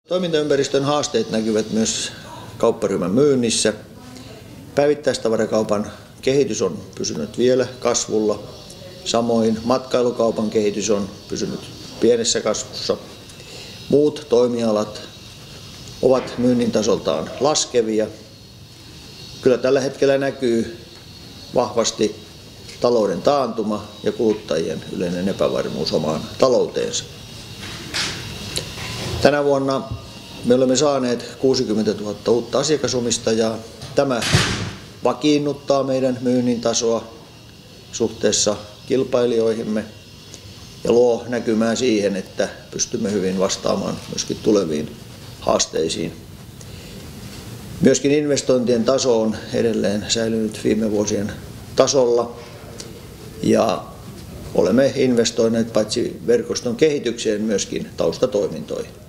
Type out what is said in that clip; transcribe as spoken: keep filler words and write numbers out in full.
Toimintaympäristön haasteet näkyvät myös kaupparyhmän myynnissä. Päivittäistavarakaupan kehitys on pysynyt vielä kasvulla. Samoin matkailukaupan kehitys on pysynyt pienessä kasvussa. Muut toimialat ovat myynnin tasoltaan laskevia. Kyllä tällä hetkellä näkyy vahvasti talouden taantuma ja kuluttajien yleinen epävarmuus omaan talouteensa. Tänä vuonna me olemme saaneet kuusikymmentätuhatta uutta asiakasomistajaa. Tämä vakiinnuttaa meidän myynnin tasoa suhteessa kilpailijoihimme ja luo näkymää siihen, että pystymme hyvin vastaamaan myöskin tuleviin haasteisiin. Myöskin investointien taso on edelleen säilynyt viime vuosien tasolla ja olemme investoineet paitsi verkoston kehitykseen myöskin taustatoimintoihin.